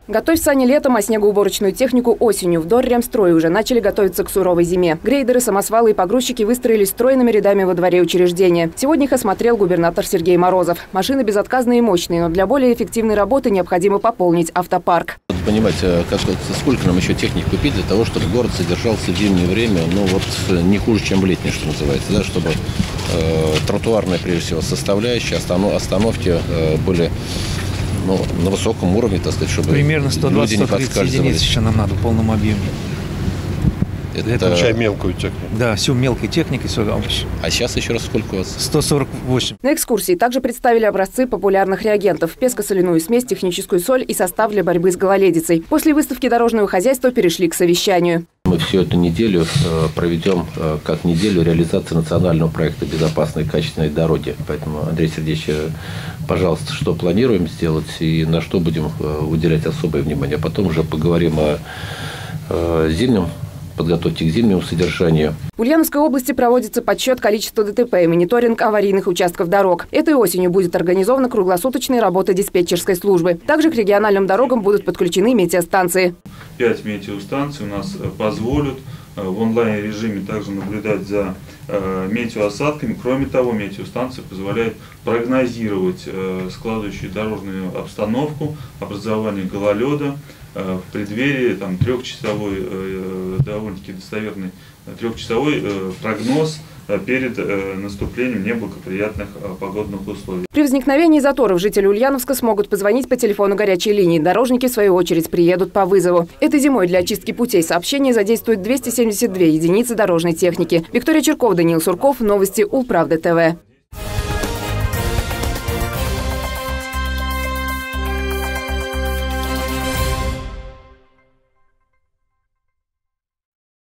Готовь сани летом, а снегоуборочную технику осенью. В Дорремстрое уже начали готовиться к суровой зиме. Грейдеры, самосвалы и погрузчики выстроились стройными рядами во дворе учреждения. Сегодня их осмотрел губернатор Сергей Морозов. Машины безотказные и мощные, но для более эффективной работы необходимо пополнить автопарк. Надо понимать, сколько нам еще техник купить для того, чтобы город содержался в зимнее время, не хуже, чем в летнее, что называется, да, чтобы тротуарная, прежде всего, составляющая, остановки были на высоком уровне, так сказать, чтобы примерно 120-130 единиц еще нам надо в полном объеме. Это включая мелкую технику? Да, всю мелкой техникой. А сейчас еще раз сколько у вас? 148. На экскурсии также представили образцы популярных реагентов: песко-соляную смесь, техническую соль и состав для борьбы с гололедицей. После выставки дорожного хозяйства перешли к совещанию. Мы всю эту неделю проведем как неделю реализации национального проекта «Безопасные и качественные дороги». Поэтому, Андрей Сергеевич, пожалуйста, что планируем сделать и на что будем уделять особое внимание. Потом уже поговорим о зимнем, подготовке к зимнему содержанию. В Ульяновской области проводится подсчет количества ДТП и мониторинг аварийных участков дорог. Этой осенью будет организована круглосуточная работа диспетчерской службы. Также к региональным дорогам будут подключены метеостанции. 5 метеостанций у нас позволят в онлайн-режиме также наблюдать за метеоосадками. Кроме того, метеостанции позволяют прогнозировать складывающую дорожную обстановку, образование гололеда в преддверии трехчасовой, довольно-таки достоверный трехчасовой прогноз перед наступлением неблагоприятных погодных условий. При возникновении заторов жители Ульяновска смогут позвонить по телефону горячей линии. Дорожники, в свою очередь, приедут по вызову. Этой зимой для очистки путей сообщения задействуют 272 единицы дорожной техники. Виктория Черкова, Даниил Сурков. Новости Улправды ТВ.